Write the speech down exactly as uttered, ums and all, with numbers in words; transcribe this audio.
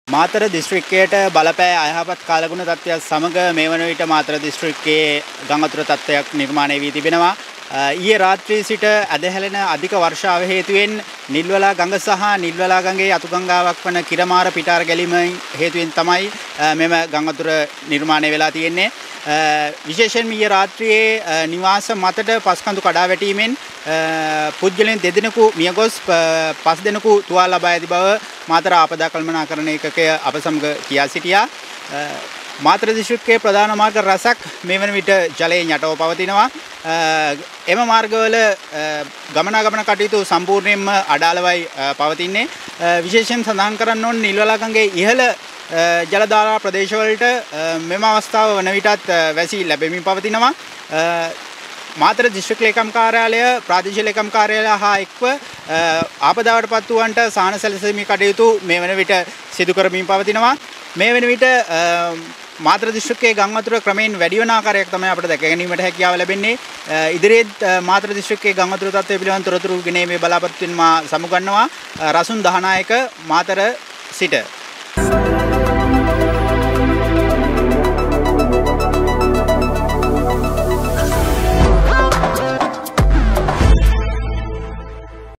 මාතර දිස්ත්‍රික්කයට බලපෑ අයහපත් කාලගුණ තත්ත්වයක් සමග මේ වන විට මාතර දිස්ත්‍රික්කයේ ගං වතුර තත්ත්වයක් නිර්මාණය වී තිබෙනවා. ඊයේ රාත්‍රියේ සිට අද හැලෙන අධික වර්ෂාව හේතුවෙන් නිල්වලා ගඟ සහ නිල්වලා ගඟේ අතුගංගාවක් වන කිරමාර පිටාර ගැලීම හේතුවෙන් තමයි මෙම ගං වතුර නිර්මාණය වෙලා තියෙන්නේ. විශේෂයෙන්ම ඊයේ රාත්‍රියේ නිවාස මතට පස්කඳු කඩා වැටීමෙන් පුද්ගලයන් දෙදෙනෙකු මියගොස් පස් දෙනෙකු තුවාල ලබා ඇති බව මාතර ආපදා කළමනාකරණ ඒකකය අප සමග කියා සිටියා. මාතර දිස්ත්‍රික්කයේ ප්‍රධාන මාර්ග රැසක් මේ වන විට ජලයෙන් යටව පවතිනවා. එම මාර්ගවල ගමනාගමන කටයුතු සම්පූර්ණයෙන්ම අඩාලවයි පවතින්නේ. විශේෂයෙන් සඳහන් කරන්න ඕන නිල්වලා ගඟේ ඉහළ ජලධාරා ප්‍රදේශවලට මෙම අවස්ථාව වන විටත් වැසි ලැබෙමින් පවතිනවා. මාතර දිස්ත්‍රික් ලේකම් කාර්යාලය ප්‍රාදේශීය ලේකම් කාර්යාලය හා එක්ව ආපදාවට පත් වූවන්ට සාහන සැලසීමේ කටයුතු මේ වන විට සිදු කරමින් පවතිනවා. මේ වෙන විට මාතර දිස්ත්‍රික්කයේ ගං වතුර ක්‍රමයෙන් වැඩි වන ආකාරයක් තමයි අපිට දැක ගැනීමට හැකියාව ලැබෙන්නේ. ඉදිරියේත් මාතර දිස්ත්‍රික්කයේ ගං වතුර තත්ත්වය පිළිබඳ තොරතුරු ගෙනීමේ බලාපොරොත්තුවෙන් මා සමුගන්නවා. රසුන් දහනායක මාතර සිට